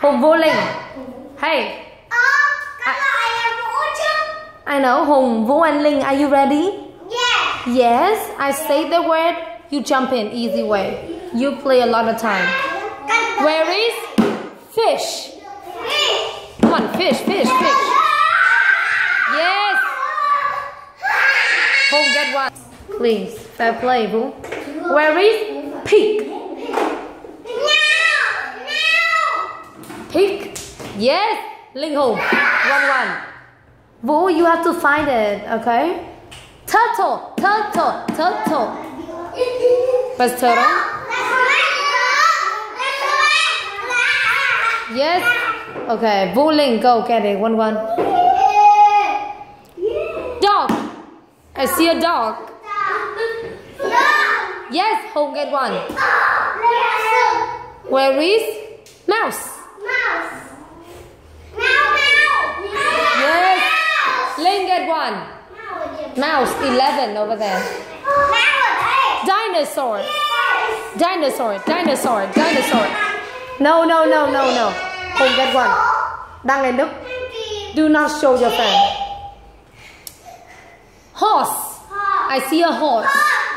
Hùng vô Linh. Hey. I know. Hùng, Vũ and Linh, are you ready? Yes. Yes. I say the word, you jump in. Easy way. You play a lot of time. Where is fish? Come on, fish, fish, fish. Yes. Hùng, get one. Please, fair play, Vũ. Where is pig? Pig. Yes. Linh Hùng. 1-1. Vũ, you have to find it, okay? Turtle, turtle, turtle. What's turtle? Yes. Okay, Vũ Linh, go get it. 1-1. Dog. I see a dog. Yes, Hùng get one. Where is mouse? Yes. Linh get one. Mouse, 11 over there. Dinosaur. Dinosaur, dinosaur, dinosaur. No, no, no, no, no. Hùng get one. Đăng lên Đức. Do not show your friend. Horse. I see a horse.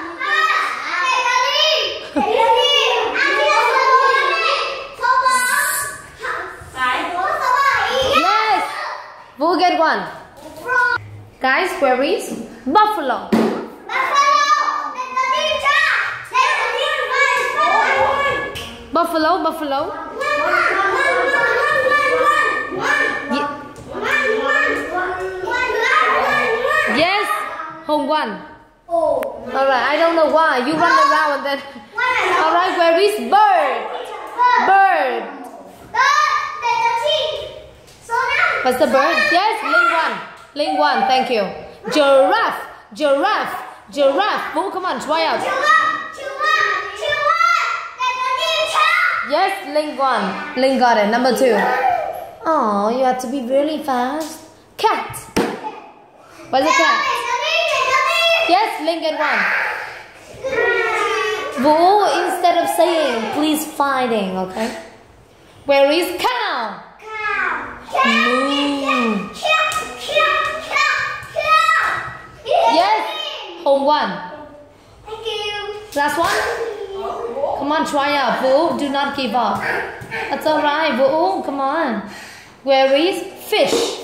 Yes. We'll get one. Guys, where is buffalo? Buffalo, buffalo. Yes, Hùng one. Alright, I don't know why. You run around and then. Alright, where is bird? Bird. What's the bird? Yes, Linh one. Linh one, thank you. Giraffe, giraffe, giraffe. Vũ, come on, try out. Yes, Linh one. Linh got it. Number 2. Oh, you have to be really fast. Cat. What's a cat? Yes, Linh get one. Vũ, instead of saying, please fighting, okay? Where is cow? Moo. Yes, Hùng one. Thank you. Last one. Come on, try out, Vũ. Do not give up. That's alright, Vũ. Come on. Where is fish?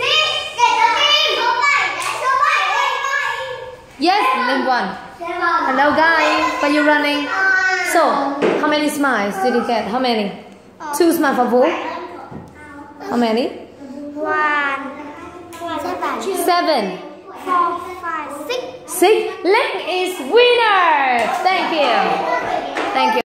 Yes, Linh one. Hello, guys. Why are you running? So, how many smiles did you get? How many? 2 smiles for Vũ. How many? 1, 7. 4, 5, 6. 6. Linh is winner. Thank you. Thank you.